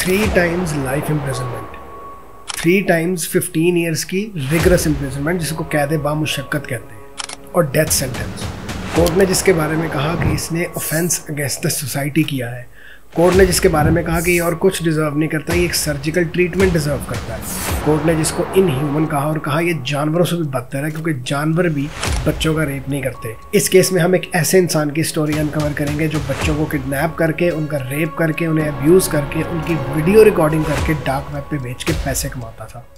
3 times life imprisonment, 3 times 15 years की rigorous imprisonment जिसको कैद बामुशक्कत कहते हैं, और डेथ सेंटेंस। कोर्ट ने जिसके बारे में कहा कि इसने ऑफेंस अगेंस्ट द सोसाइटी किया है, कोर्ट ने जिसके बारे में कहा कि ये और कुछ डिज़र्व नहीं करता, ये एक सर्जिकल ट्रीटमेंट डिज़र्व करता है। कोर्ट ने जिसको इनह्यूमन कहा और कहा ये जानवरों से भी बदतर है क्योंकि जानवर भी बच्चों का रेप नहीं करते। इस केस में हम एक ऐसे इंसान की स्टोरी अनकवर करेंगे जो बच्चों को किडनैप करके, उनका रेप करके, उन्हें अब्यूज़ करके, उनकी वीडियो रिकॉर्डिंग करके डार्क वेब पे बेच के पैसे कमाता था।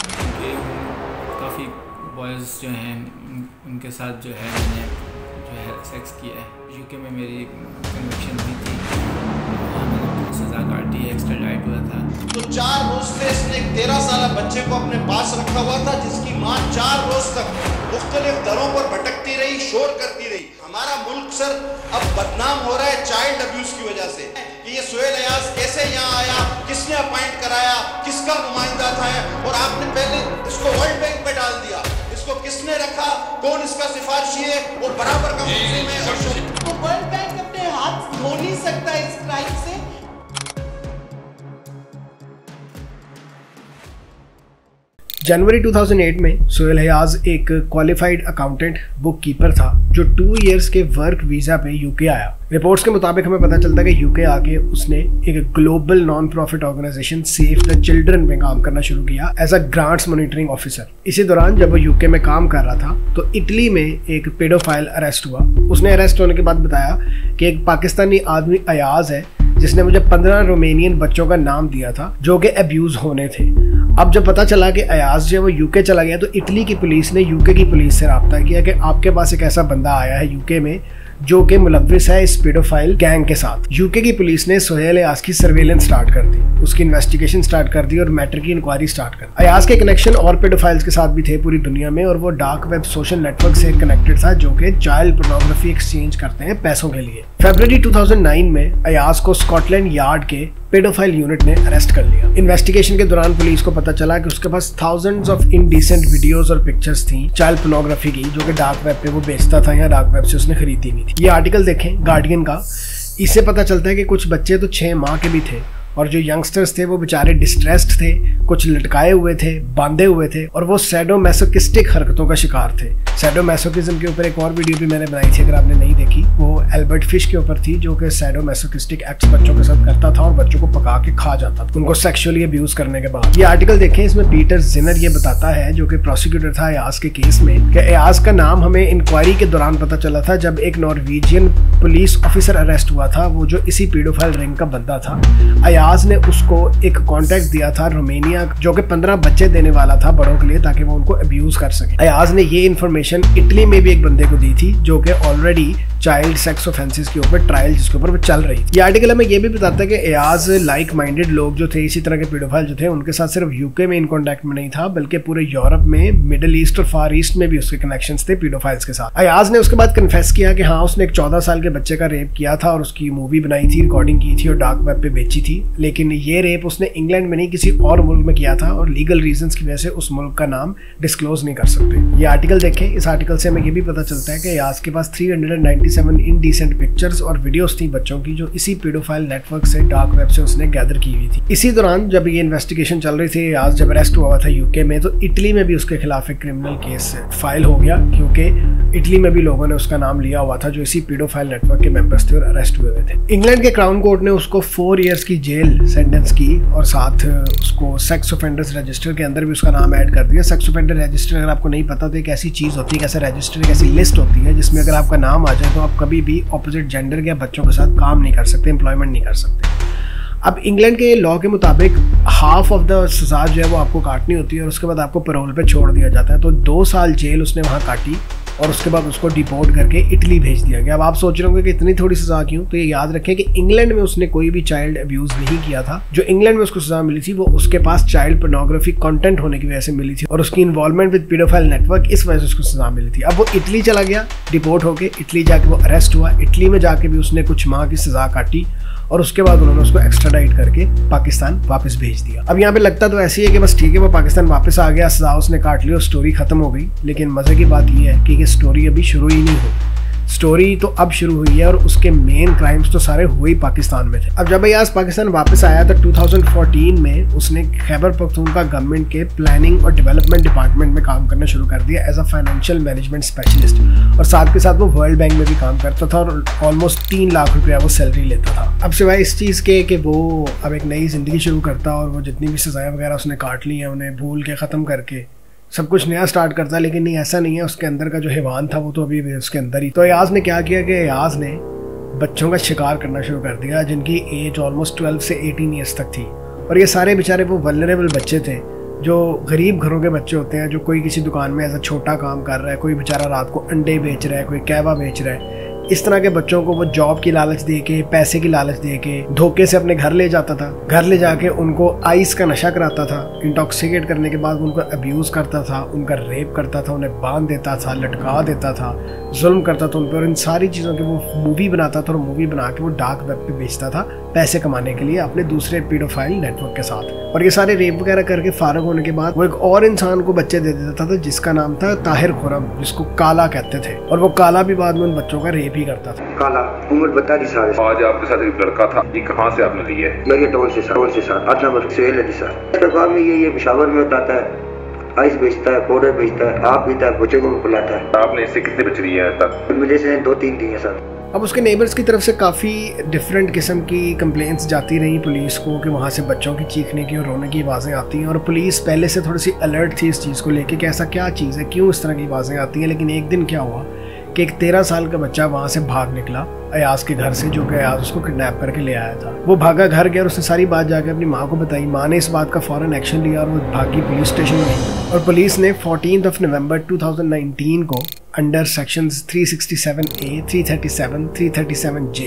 काफ़ी बॉयज़ जो हैं उनके साथ जो है मैंने सेक्स किया है। यूके में मेरी कन्विक्शन हुई थी, सजा काटी, एक्स्ट्राडाइट हुआ था। तो 4 रोज से इसने एक 13 साल बच्चे को अपने पास रखा हुआ था, जिसकी माँ 4 रोज तक मुख्तलिफ दरों पर भटकती रही, शोर करती रही। हमारा मुल्क सर अब बदनाम हो रहा है चाइल्ड अब्यूज की वजह से कि ये सुहेल अयाज कैसे यहाँ आया, किसने अपॉइंट कराया, किसका नुमाइंदा था, और आपने पहले इसको वर्ल्ड बैंक पे डाल दिया। इसको किसने रखा, कौन इसका सिफारिशी है, और बराबर का मुल्जिम है। तो वर्ल्ड बैंक अपने हाथ धो नहीं सकता इस क्राइम से। जनवरी 2008 में सुहेल हयाज एक क्वालिफाइड अकाउंटेंट बुक कीपर था जो 2 इयर्स के वर्क वीज़ा पे यूके आया। रिपोर्ट्स के मुताबिक हमें पता चलता है कि यूके आके उसने एक global non profit organisation save the children में काम करना शुरू किया as a grants monitoring officer. इसी दौरान जब वो यूके में काम कर रहा था तो इटली में एक पेडोफाइल अरेस्ट हुआ। उसने अरेस्ट होने के बाद बताया कि एक पाकिस्तानी आदमी अयाज है जिसने मुझे 15 रोमेनियन बच्चों का नाम दिया था जो कि अब्यूज़ होने थे। अब जब पता चला कि अयाज जो है वो यूके चला गया तो इटली की पुलिस ने यूके की पुलिस से रब्ता किया कि आपके पास एक ऐसा बंदा आया है यूके में जो कि मुलव्विस है इस पेडोफाइल गैंग के साथ। यूके की पुलिस ने सुहेल अयाज की सर्वेलेंस स्टार्ट कर दी, उसकी इन्वेस्टिगेशन स्टार्ट कर दी और मैटर की इंक्वायरी स्टार्ट कर दी। अयाज के कनेक्शन और पेडोफाइल्स के साथ भी थे पूरी दुनिया में, और वो डार्क वेब सोशल नेटवर्क से कनेक्टेड था जो कि चाइल्ड पोर्नोग्राफी एक्सचेंज करते हैं पैसों के लिए। फरवरी 2009 में अयाज को स्कॉटलैंड यार्ड के पेडोफाइल यूनिट ने अरेस्ट कर लिया। इन्वेस्टिगेशन के दौरान पुलिस को पता चला कि उसके पास थाउजेंड्स ऑफ इनडिसेंट वीडियोस और पिक्चर्स थी चाइल्ड पोर्नोग्राफी की जो कि डार्क वेब पे वो बेचता था या डार्क वेब से उसने खरीदी हुई थी। ये आर्टिकल देखें गार्डियन का, इससे पता चलता है कि कुछ बच्चे तो 6 माह के भी थे और जो यंगस्टर्स थे वो बेचारे डिस्ट्रेस्ड थे, कुछ लटकाए हुए थे, बांधे हुए थे, और वो सैडोमैसोकिस्टिक हरकतों का शिकार थे। सैडोमैसोकिज्म के ऊपर एक और वीडियो भी मैंने बनाई थी, अगर आपने नहीं देखी, वो एल्बर्ट फिश के ऊपर थी जो कि सैडोमैसोकिस्टिक एक्ट्स बच्चों के साथ करता था और बच्चों को पका के खा जाता था उनको सेक्सुअली अब्यूज करने के बाद। ये आर्टिकल देखें, इसमें पीटर जिनर ये बताता है जो कि प्रोसिक्यूटर था अयाज के केस में कि अयाज का नाम हमें इंक्वायरी के दौरान पता चला था जब एक नॉर्वेजियन पुलिस ऑफिसर अरेस्ट हुआ था, वो जो इसी पेडोफाइल रिंग का बंदा था। अयाज ने उसको एक कॉन्टैक्ट दिया था रोमेनिया जो कि 15 बच्चे देने वाला था बड़ों के लिए ताकि वो उनको अब्यूज कर सके। अयाज ने ये इन्फॉर्मेशन इटली में भी एक बंदे को दी थी जो कि ऑलरेडी चाइल्ड सेक्स ऑफेंसेस के ऊपर ट्रायल जिसके ऊपर वो चल रही थी। ये आर्टिकल हमें ये भी बताता है कि अयाज लाइक माइंडेड लोग जो थे, इसी तरह के पेडोफाइल जो थे, उनके साथ सिर्फ यूके में इन कॉन्टैक्ट में नहीं था बल्कि पूरे यूरोप में, मिडिल ईस्ट और फार ईस्ट में भी उसके कनेक्शंस थे पेडोफाइल्स के साथ। अयाज ने उसके बाद कन्फेस किया कि हाँ उसने एक 14 साल के बच्चे का रेप किया था और उसकी मूवी बनाई थी, रिकॉर्डिंग की थी और डार्क वेब पे बेची थी, लेकिन ये रेप उसने इंग्लैंड में नहीं किसी और मुल्क में किया था और लीगल रीजंस की वजह से उस मुल्क का नाम डिस्क्लोज नहीं कर सकते। ये आर्टिकल देखें, इस आर्टिकल से हमें ये भी पता चलता है कि अयाज के पास 397 इनडिसेंट पिक्चर्स और वीडियोस थी बच्चों की जो इसी पेडोफाइल नेटवर्क से, डार्क वेब से उसने गैदर की हुई थी। इसी दौरान जब ये इन्वेस्टिगेशन चल रही थी, अयाज जब अरेस्ट हुआ था यूके में, तो इटली में भी उसके खिलाफ एक क्रिमिनल केस फाइल हो गया क्योंकि इटली में भी लोगों ने उसका नाम लिया हुआ था जो इसी पेडोफाइल नेटवर्क के मेंबर्स थे और अरेस्ट हुए थे। इंग्लैंड के क्राउन कोर्ट ने उसको 4 इयर्स की जेल सेंटेंस की और साथ उसको सेक्स ऑफेंडर्स रजिस्टर के अंदर भी उसका नाम ऐड कर दिया। सेक्स ऑफेंडर रजिस्टर अगर आपको नहीं पता तो एक ऐसी चीज़ होती है, एक ऐसा रजिस्टर, एक ऐसी लिस्ट होती है जिसमें अगर आपका नाम आ जाए तो आप कभी भी ऑपोजिट जेंडर के बच्चों के साथ काम नहीं कर सकते, एम्प्लॉयमेंट नहीं कर सकते। अब इंग्लैंड के लॉ के मुताबिक हाफ ऑफ द सजा जो है वो आपको काटनी होती है और उसके बाद आपको पैरोल पे छोड़ दिया जाता है। तो 2 साल जेल उसने वहाँ काटी और उसके बाद उसको डिपोर्ट करके इटली भेज दिया गया। अब आप सोच रहे होंगे कि इतनी थोड़ी सजा क्यों, तो ये याद रखें कि इंग्लैंड में उसने कोई भी चाइल्ड अब्यूज नहीं किया था। जो इंग्लैंड में उसको सजा मिली थी वो उसके पास चाइल्ड पोर्नोग्राफी कंटेंट होने की वजह से मिली थी और उसकी इन्वॉल्वमेंट विद पेडोफाइल नेटवर्क, इस वजह से उसको सजा मिली थी। अब वो इटली चला गया डिपोर्ट होकर, इटली जाके वो अरेस्ट हुआ, इटली में जाके भी उसने कुछ माह की सजा काटी और उसके बाद उन्होंने उसको एक्स्ट्राडाइट करके पाकिस्तान वापस भेज दिया। अब यहाँ पे लगता तो ऐसी है कि बस ठीक है वो पाकिस्तान वापस आ गया, सजा उसने काट ली और स्टोरी खत्म हो गई, लेकिन मजे की बात यह है कि ये स्टोरी अभी शुरू ही नहीं हुई। स्टोरी तो अब शुरू हुई है और उसके मेन क्राइम्स तो सारे हुए ही पाकिस्तान में थे। अब जब अयाज पाकिस्तान वापस आया तो 2014 में उसने खैबर पख्तूनख्वा गवर्नमेंट के प्लानिंग और डेवलपमेंट डिपार्टमेंट में काम करना शुरू कर दिया as a financial management specialist, और साथ के साथ वो वर्ल्ड बैंक में भी काम करता था और ऑलमोस्ट 3 लाख रुपया वो सैलरी लेता था। अब सिवाय इस चीज़ के कि वो अब एक नई ज़िंदगी शुरू करता और वो जितनी भी सजाएं वगैरह उसने काट ली हैं उन्हें भूल के ख़त्म करके सब कुछ नया स्टार्ट करता, लेकिन नहीं ऐसा नहीं है। उसके अंदर का जो हैवान था वो तो अभी भी उसके अंदर ही। तो अयाज ने क्या किया कि अयाज ने बच्चों का शिकार करना शुरू कर दिया जिनकी एज ऑलमोस्ट 12 से 18 ईयर्स तक थी, और ये सारे बेचारे वो वल्नरेबल बच्चे थे जो गरीब घरों के बच्चे होते हैं, जो कोई किसी दुकान में ऐसा छोटा काम कर रहा है, कोई बेचारा रात को अंडे बेच रहा है, कोई कहवा बेच रहा है। इस तरह के बच्चों को वो जॉब की लालच दे के, पैसे की लालच दे के धोखे से अपने घर ले जाता था। घर ले जाके उनको आइस का नशा कराता था, इंटॉक्सिकेट करने के बाद उनको अब्यूज़ करता था, उनका रेप करता था, उन्हें बांध देता था, लटका देता था, जुल्म करता था उन पर, और इन सारी चीज़ों की वो मूवी बनाता था और मूवी बना के वो डार्क वेब पे बेचता था पैसे कमाने के लिए अपने दूसरे पीडोफाइल नेटवर्क के साथ। और ये सारे रेप वगैरह करके फारग होने के बाद वो एक और इंसान को बच्चे दे देता था जिसका नाम था ताहिर खुरम, जिसको काला कहते थे, और वो काला भी बाद में उन बच्चों का रेप ही करता था। काला उम्र 42 साल। आज आपके साथ एक लड़का था, ये कहाँ से आपने लिया है? मेरे टोल से sir 8 number Suhail Ali sir. दुकान में ये पेशावर में बताता है, आइस बेचता है, पाउडर बेचता है, आप पीता है, बच्चों को पिलाता है। आपने इससे कितने बच्चे लिए हैं तक? मुझे से 2-3 दिए सर। अब उसके नेबर्स की तरफ से काफ़ी डिफरेंट किस्म की कंप्लेंट्स जाती रही पुलिस को कि वहाँ से बच्चों की चीखने की और रोने की आवाज़ें आती हैं, और पुलिस पहले से थोड़ी सी अलर्ट थी इस चीज़ को लेके कि ऐसा क्या चीज़ है, क्यों इस तरह की आवाज़ें आती हैं। लेकिन एक दिन क्या हुआ कि एक 13 साल का बच्चा वहाँ से भाग निकला अयाज के घर से, जो कि अयाज उसको किडनैप करके ले आया था। वो भागा घर गया और उसने सारी बात जाके अपनी माँ को बताई। माँ ने इस बात का फ़ौरन एक्शन लिया और वो भागी पुलिस स्टेशन में, और पुलिस ने 14 नवंबर 2019 को अंडर सेक्शंस 367A, 337, 337J,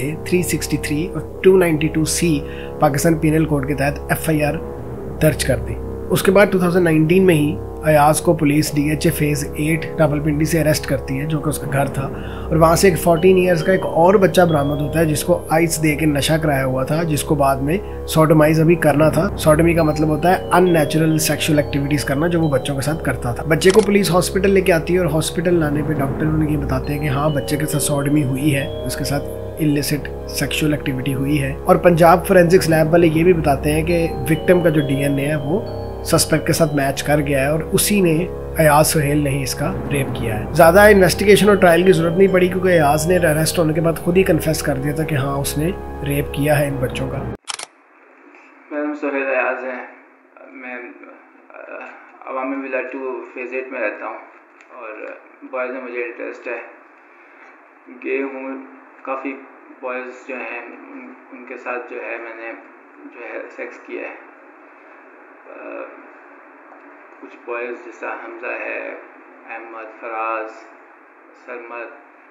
363 और 292C पाकिस्तान पीनल कोड के तहत FIR दर्ज कर दी। उसके बाद 2019 में ही अयाज को पुलिस DHA फेज़ 8 रावलपिंडी से अरेस्ट करती है, जो कि उसका घर था, और वहाँ से एक 14 ईयर्स का एक और बच्चा बरामद होता है जिसको आइस दे के नशा कराया हुआ था, जिसको बाद में सोडोमाइज अभी करना था। सोडोमी का मतलब होता है अननेचुरल सेक्सुअल एक्टिविटीज़ करना, जो वो बच्चों के साथ करता था। बच्चे को पुलिस हॉस्पिटल लेके आती है और हॉस्पिटल लाने पर डॉक्टर उन्हें ये बताते हैं कि हाँ बच्चे के साथ सोडोमी हुई है, उसके साथ इलिसिट सेक्सुअल एक्टिविटी हुई है। और पंजाब फोरेंसिक्स लैब वाले ये भी बताते हैं कि विक्टिम का जो DNA है वो सस्पेक्ट के साथ मैच कर गया है और उसी ने अयाज सुहेल ने ही इसका रेप किया है। ज़्यादा इन्वेस्टिगेशन और ट्रायल की ज़रूरत नहीं पड़ी क्योंकि अयाज ने अरेस्ट होने के बाद खुद ही कन्फेस कर दिया था कि हाँ उसने रेप किया है इन बच्चों का। मेरा नाम सुहेल अयाज है। मैं अवामी विला 2 फेज़ 8 में रहता हूँ और बॉयज़ में मुझे इंटरेस्ट है। गे हूँ, काफ़ी बॉयज़ जो हैं उनके साथ जो है मैंने जो है सेक्स किया है। कुछ बॉयज़ जैसा हमज़ा है, अहमद, फराज, सरमद,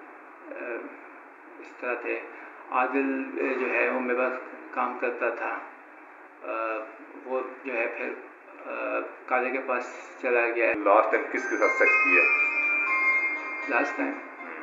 इस तरह थे। आदिल जो है वो मेरे पास काम करता था, वो जो है फिर काले के पास चला गया। लास्ट टाइम किसके साथ सेक्स किया? लास्ट टाइम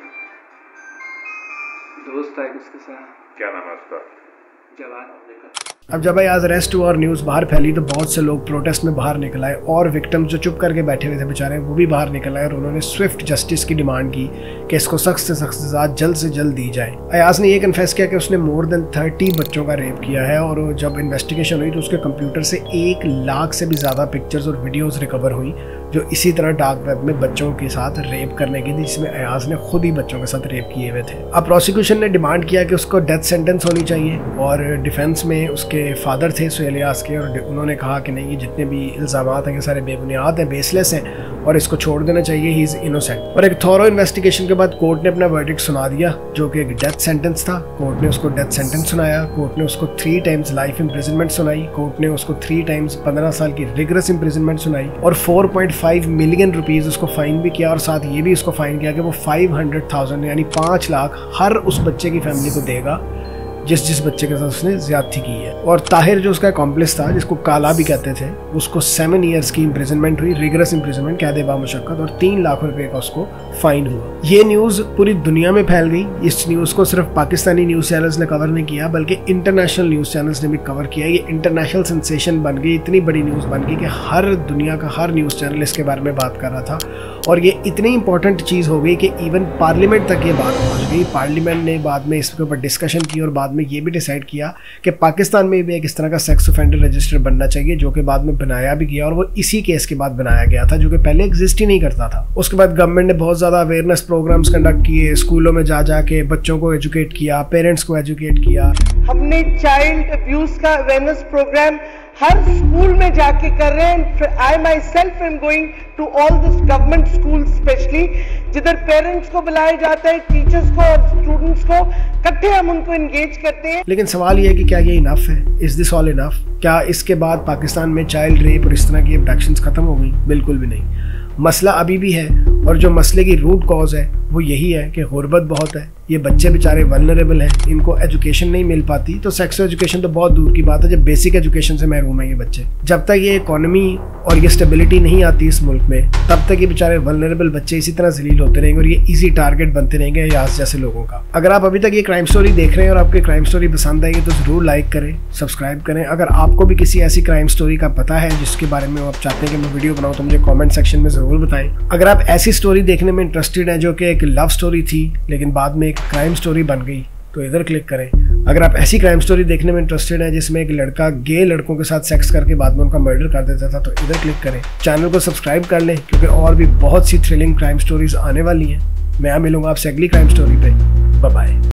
दोस्त था उसके साथ। क्या नाम है उसका? जवान। अब जब अयाज अरेस्ट हुआ और न्यूज़ बाहर फैली तो बहुत से लोग प्रोटेस्ट में बाहर निकल आए, और विक्टिम्स जो चुप करके बैठे हुए थे बेचारे वो भी बाहर निकल आए और उन्होंने स्विफ्ट जस्टिस की डिमांड की कि इसको सख्त से सख्त सज़ा जल्द से जल्द दी जाए। अयाज ने ये कन्फेस किया कि उसने मोर देन 30 बच्चों का रेप किया है, और जब इन्वेस्टिगेशन हुई तो उसके कंप्यूटर से 1 लाख से भी ज़्यादा पिक्चर्स और वीडियोज़ रिकवर हुई जो इसी तरह डार्क वेब में बच्चों के साथ रेप करने की थी, जिसमें अयाज ने खुद ही बच्चों के साथ रेप किए हुए थे। अब प्रोसिक्यूशन ने डिमांड किया कि उसको डेथ सेंटेंस होनी चाहिए, और डिफेंस में उसके फादर थे सुहेल अयाज के, और उन्होंने कहा कि नहीं, ये जितने भी इल्ज़ामात हैं ये सारे बेबुनियाद हैं, बेसलेस हैं, और इसको छोड़ देना चाहिए, ही इज़ इनोसेंट। और एक थॉरो इन्वेस्टिगेशन के बाद कोर्ट ने अपना वर्डिक्ट सुना दिया जो कि एक डेथ सेंटेंस था। कोर्ट ने उसको डेथ सेंटेंस सुनाया। कोर्ट ने उसको 3 टाइम्स लाइफ इम्प्रिजनमेंट सुनाई। कोर्ट ने उसको 3 टाइम्स 15 साल की रिगरस इम्प्रिजनमेंट सुनाई, और 4.5 मिलियन रुपीज़ उसको फाइन भी किया, और साथ ये भी उसको फाइन किया कि वो 500,000 यानी 5 लाख हर उस बच्चे की फैमिली को देगा जिस बच्चे के साथ उसने ज्यादती की है। और ताहिर जो उसका अकॉम्प्लिस था, जिसको काला भी कहते थे, उसको 7 ईयर्स की इम्प्रिजनमेंट हुई, रिगरस इम्प्रिजनमेंट, कैद बामुशक्कत, और 3 लाख रुपए का उसको फाइन हुआ। ये न्यूज़ पूरी दुनिया में फैल गई। इस न्यूज़ को सिर्फ पाकिस्तानी न्यूज़ चैनल्स ने कवर नहीं किया बल्कि इंटरनेशनल न्यूज़ चैनल्स ने भी कवर किया। ये इंटरनेशनल सेंसेशन बन गई, इतनी बड़ी न्यूज़ बन गई कि हर दुनिया का हर न्यूज़ चैनल इसके बारे में बात कर रहा था, और ये इतनी इंपॉर्टेंट चीज़ हो गई कि इवन पार्लियामेंट तक ये बात पहुँच गई। गई। पार्लियामेंट ने बाद में इसके ऊपर डिस्कशन की और बाद में ये भी डिसाइड किया कि पाकिस्तान में भी एक इस तरह का सेक्स ऑफेंडर रजिस्टर बनना चाहिए, जो कि बाद में बनाया भी गया और वो इसी केस के बाद बनाया गया था, जो कि पहले एग्जिस्ट ही नहीं करता था। उसके बाद गवर्नमेंट ने बहुत ज़्यादा अवेयरनेस प्रोग्राम्स कंडक्ट किए, स्कूलों में जा के बच्चों को एजुकेट किया, पेरेंट्स को एजुकेट किया। हमने चाइल्ड अब्यूज का अवेयरनेस प्रोग्राम हर स्कूल में जाके कर रहे हैं। I myself am going to all this government school specially, जिधर पेरेंट्स को बुलाया जाता है, टीचर्स को और स्टूडेंट्स को इकट्ठे हम उनको एंगेज करते हैं। लेकिन सवाल ये है कि क्या ये इनफ है? Is this all enough? क्या इसके बाद पाकिस्तान में चाइल्ड रेप और इस तरह की अबडक्शंस खत्म हो गई? बिल्कुल भी नहीं। मसला अभी भी है और जो मसले की रूट कॉज है वो यही है कि गुर्बत बहुत है, ये बच्चे बेचारे वल्नरेबल हैं, इनको एजुकेशन नहीं मिल पाती। तो सेक्स एजुकेशन तो बहुत दूर की बात है, जब बेसिक एजुकेशन से महरूम है ये बच्चे। जब तक ये इकोनॉमी और ये स्टेबिलिटी नहीं आती इस मुल्क में, तब तक ये बेचारे वल्नरेबल बच्चे इसी तरह जलील होते रहेंगे और ये इजी टारगेट बनते रहेंगे यास जैसे लोगों का। अगर आप अभी तक ये क्राइम स्टोरी देख रहे हैं और आपकी क्राइम स्टोरी पसंद आएगी तो ज़रूर लाइक करें, सब्सक्राइब करें। अगर आपको भी किसी ऐसी क्राइम स्टोरी का पता है जिसके बारे में आप चाहते हैं कि मैं वीडियो बनाऊँ तो मुझे कॉमेंट सेक्शन में ज़रूर बताएं। अगर आप ऐसी स्टोरी देखने में इंटरेस्टेड हैं जो कि एक लव स्टोरी थी लेकिन बाद में एक क्राइम स्टोरी बन गई, तो इधर क्लिक करें। अगर आप ऐसी क्राइम स्टोरी देखने में इंटरेस्टेड हैं जिसमें एक लड़का गे लड़कों के साथ सेक्स करके बाद में उनका मर्डर कर देता था, तो इधर क्लिक करें। चैनल को सब्सक्राइब कर लें क्योंकि और भी बहुत सी थ्रिलिंग क्राइम स्टोरीज आने वाली हैं। मैं मिलूंगा आपसे अगली क्राइम स्टोरी पे। Bye bye.